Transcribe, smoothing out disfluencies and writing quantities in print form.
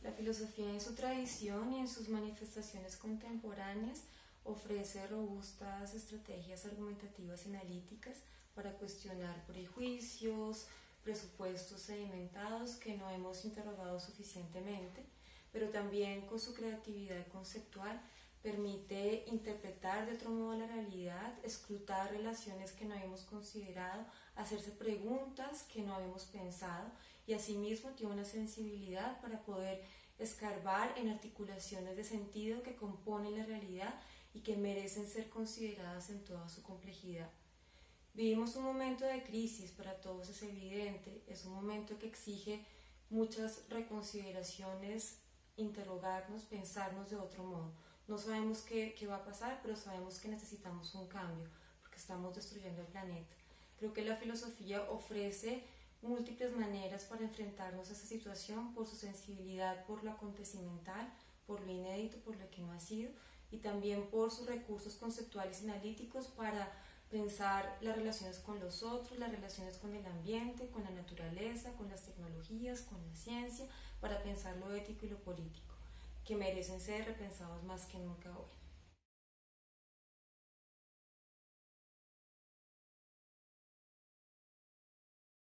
La filosofía en su tradición y en sus manifestaciones contemporáneas ofrece robustas estrategias argumentativas y analíticas para cuestionar prejuicios, presupuestos sedimentados que no hemos interrogado suficientemente, pero también con su creatividad conceptual permite interpretar de otro modo la realidad, escrutar relaciones que no habíamos considerado, hacerse preguntas que no habíamos pensado y asimismo tiene una sensibilidad para poder escarbar en articulaciones de sentido que componen la realidad y que merecen ser consideradas en toda su complejidad. Vivimos un momento de crisis, para todos es evidente, es un momento que exige muchas reconsideraciones, interrogarnos, pensarnos de otro modo. No sabemos qué va a pasar, pero sabemos que necesitamos un cambio, porque estamos destruyendo el planeta. Creo que la filosofía ofrece múltiples maneras para enfrentarnos a esta situación por su sensibilidad por lo acontecimental, por lo inédito, por lo que no ha sido, y también por sus recursos conceptuales y analíticos para pensar las relaciones con los otros, las relaciones con el ambiente, con la naturaleza, con las tecnologías, con la ciencia, para pensar lo ético y lo político, que merecen ser repensados más que nunca hoy.